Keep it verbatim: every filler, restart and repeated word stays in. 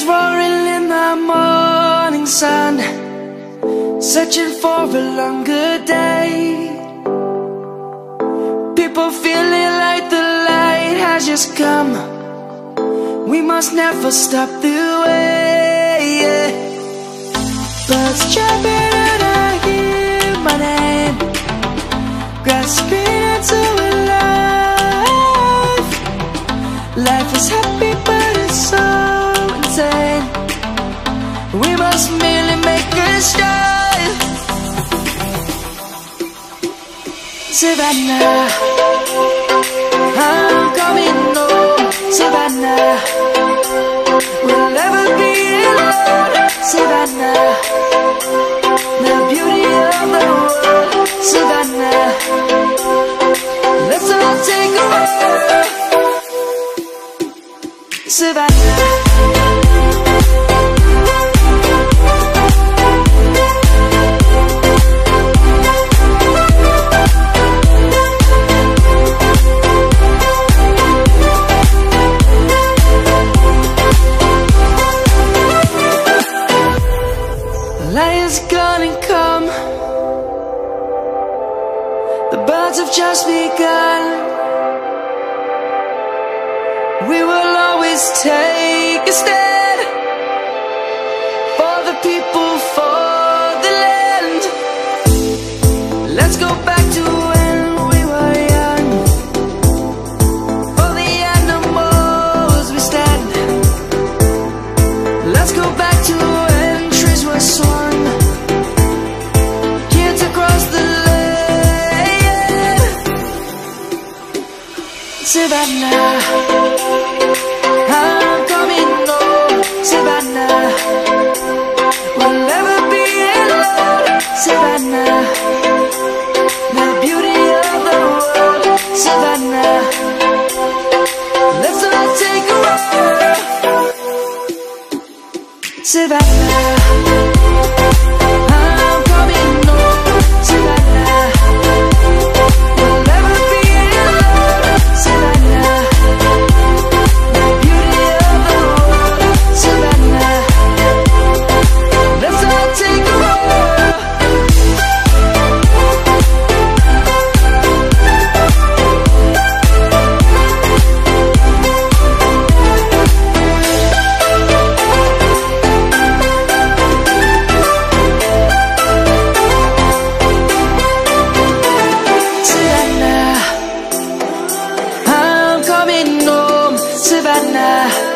lions roaring in the morning sun, searching for a longer day. People feeling like the light has just come. We must never stop the way, yeah. Birds chirping and I hear my name, grasping into a life. Life is happy but it's so insane. We must merely make a start. Savannah, I'm coming home. Savannah, we'll never be alone. Savannah, the beauty of the world. Savannah, let's all take a walk. Savannah, lion's gonna come. The birds have just begun. We will always take a stand for the people, for the land. Let's go back to when we were young. For the animals we stand. Let's go back to when trees were swung, kids across the land. Savannah, I'm coming home. Savannah, we'll never be alone. Savannah, the beauty of the world. Savannah, let's all take a walk. Savannah, I'm coming home. Savannah, we'll never be alone. Savannah, the beauty of the world. Savannah, let's all take a walk. Savannah, I'm coming home. Savannah,